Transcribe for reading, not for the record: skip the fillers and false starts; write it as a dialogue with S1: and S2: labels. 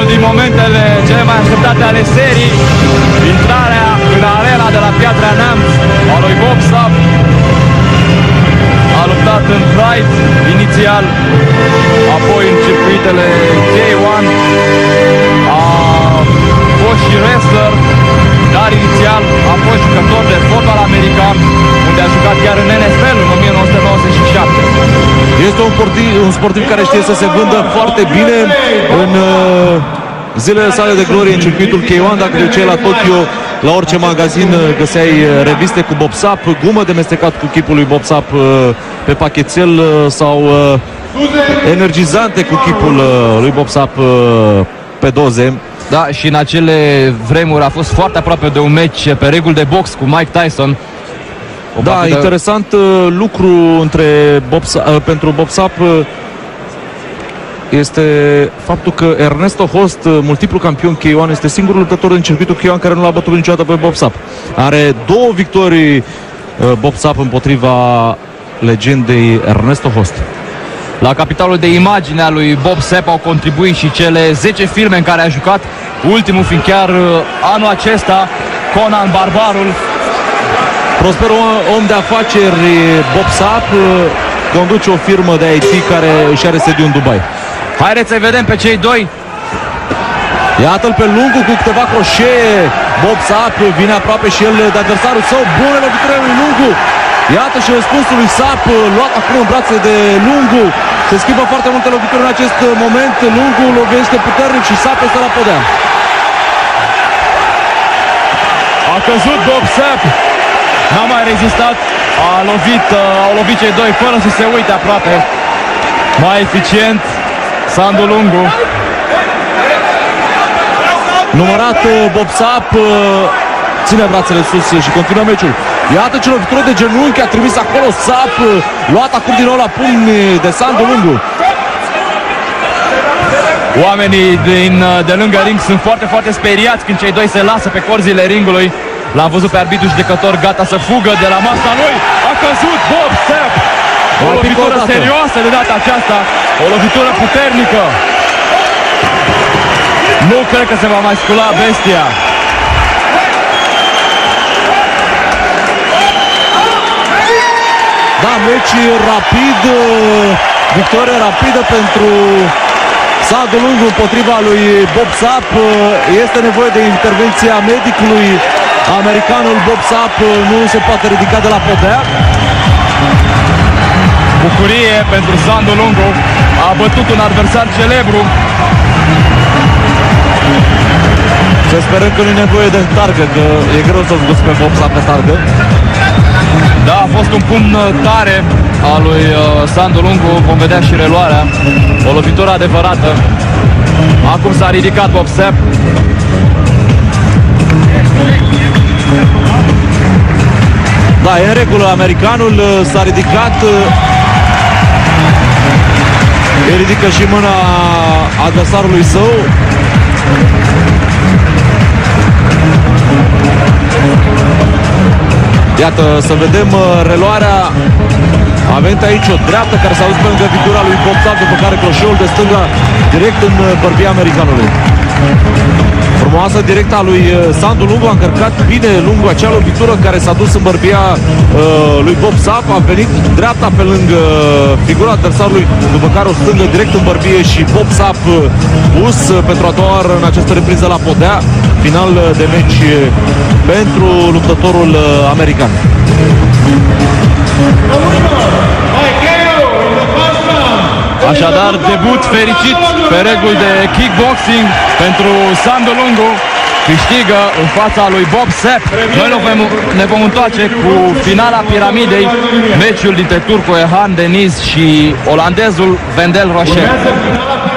S1: unul din momentele cele mai așteptate ale serii, intrarea în arena de la Piatra Neamț a lui Bob Sapp. A luptat în Pride inițial, apoi în circuitele K1, a fost și wrestler, dar inițial a fost jucător de fotbal american, unde a jucat chiar în NFL în 1997.
S2: Este un sportiv care știe să se vândă foarte bine în zilele sale de glorie în circuitul K1. Dacă te duceai la Tokyo, la orice magazin găseai reviste cu Bob Sapp, gumă de mestecat cu chipul lui Bob Sapp pe pachetel sau energizante cu chipul lui Bob Sapp pe doze.
S1: Da, și în acele vremuri a fost foarte aproape de un meci pe reguli de box cu Mike Tyson.
S2: Da, interesant lucru pentru Bob Sapp este faptul că Ernesto Host, multiplu campion K1, este singurul luptător din circuitul K1 care nu l-a bătut niciodată pe Bob Sapp. Are 2 victorii Bob Sapp împotriva legendei Ernesto Host.
S1: La capitalul de imagine a lui Bob Sapp au contribuit și cele 10 filme în care a jucat, ultimul fiind chiar anul acesta, Conan Barbarul.
S2: Prosperul om de afaceri Bob Sapp conduce o firmă de IT care își are sediu în Dubai.
S1: Haideți să-i vedem pe cei doi.
S2: Iată-l pe Lungu cu câteva croșee. Bob Sapp vine aproape și el de adversarul său. Bună lovitură lui Lungu. Iată și răspunsul lui Sapp, luat acum în brațe de Lungu. Se schimbă foarte multe lovituri în acest moment. Lungu lovește puternic și Sapp este la podea.
S1: A căzut Bob Sapp. N-a mai rezistat. Au lovit cei doi fără să se uite aproape. Mai eficient Sandu Lungu.
S2: Numărat Bob Sapp ține brațele sus și continuă meciul. Iată ce lovitură de genunchi a trimis acolo Sapp, luat acum din nou la pumni de Sandu Lungu.
S1: Oamenii de lângă ring sunt foarte, foarte speriați când cei doi se lasă pe corzile ringului. L-am văzut pe arbitru judecător gata să fugă de la masa lui. A căzut Bob Sapp. O lovitură serioasă de data aceasta. O lovitură puternică. Nu cred că se va mai scula bestia.
S2: Da, meci rapid, victorie rapidă pentru Sandu Lungu împotriva lui Bob Sapp. Este nevoie de intervenția medicului. Americanul Bob Sapp nu se poate ridica de la podea.
S1: Bucurie pentru Sandu Lungu. A bătut un adversar celebru.
S2: Să sperăm că nu e nevoie de targă, că e greu să-l duci pe Bob Sapp pe targă.
S1: Da, a fost un pumn tare al lui Sandu Lungu. Vom vedea și reluarea. O lovitură adevărată. Acum s-a ridicat Bob Sapp.
S2: Da, e în regulă, americanul s-a ridicat. Îi ridică și mâna adversarului său. Iată, să vedem reluarea. A venit aici o dreaptă care s-a dus pe lângă figura lui Bob Sapp, după care croșeul de stânga direct în bărbia americanului. Frumoasă directa lui Sandu Lungu, a încărcat bine Lungu acea lovitură care s-a dus în bărbia lui Bob Sapp, a venit dreapta pe lângă figura adversarului, după care o stângă direct în bărbie și Bob Sapp pus pentru a doua oară în această repriză la podea. Final de meci pentru luptătorul american.
S1: Așadar, debut fericit pe reguli de kickboxing pentru Sandu Lungu. Câștigă în fața lui Bob Sapp. Noi ne vom întoarce cu finala piramidei, meciul dintre turcul Erhan Deniz și olandezul Wendel Rocher.